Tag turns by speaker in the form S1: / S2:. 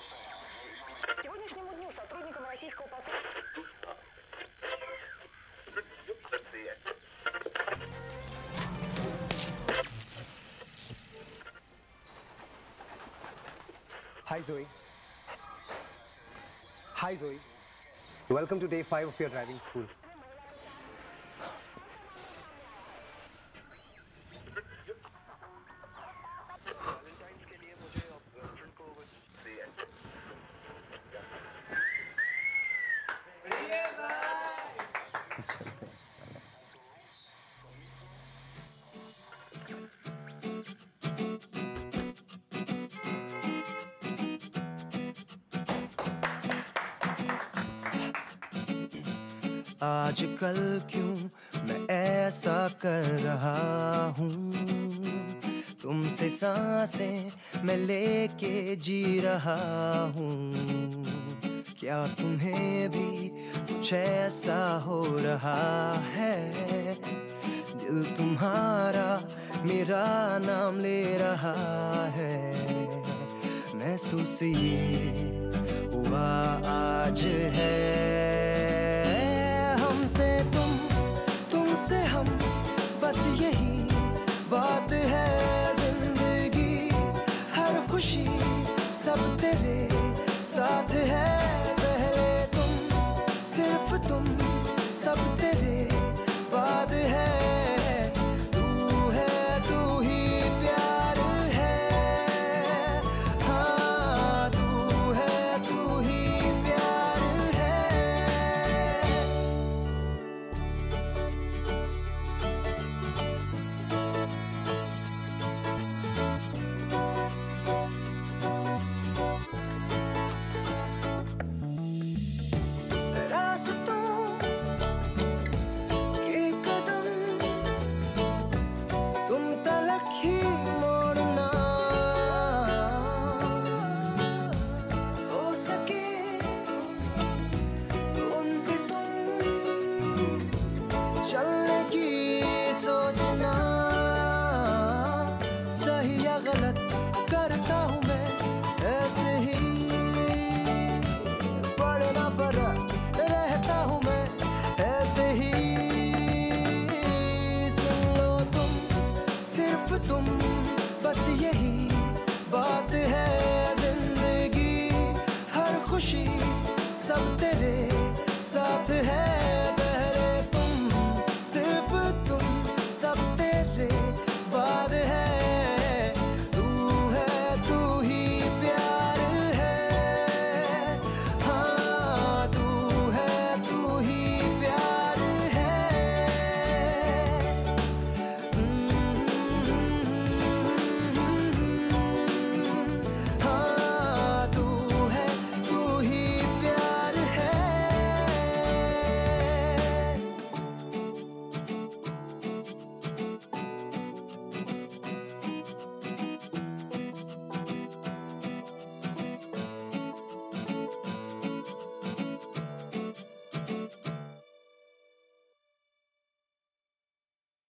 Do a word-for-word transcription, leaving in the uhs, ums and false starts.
S1: Сегодняшнему дню сотрудникам российского посольства...
S2: Hi Zoe. Hi Zoe. Welcome to day five of your driving school.
S3: आजकल क्यों मैं ऐसा कर रहा हूँ, तुमसे सांसें मैं लेके जी रहा हूँ। क्या तुम्हें भी कुछ ऐसा हो रहा है? दिल तुम्हारा मेरा नाम ले रहा है। महसूस ये हुआ आज है, हमसे तुम, तुमसे हम, बस यही बात है। जिंदगी हर खुशी सब तेरे साथ है। पहले तुम, सिर्फ तुम, सब तेरे बाद है। तू है, तू ही प्यार है। हाँ, तू है, तू ही प्यार है। गलत करता हूँ मैं ऐसे ही, पढ़ना फर्क रहता हूँ मैं ऐसे ही। सुन लो तुम, सिर्फ तुम, बस यही बात है। जिंदगी हर खुशी सब तेरे साथ है।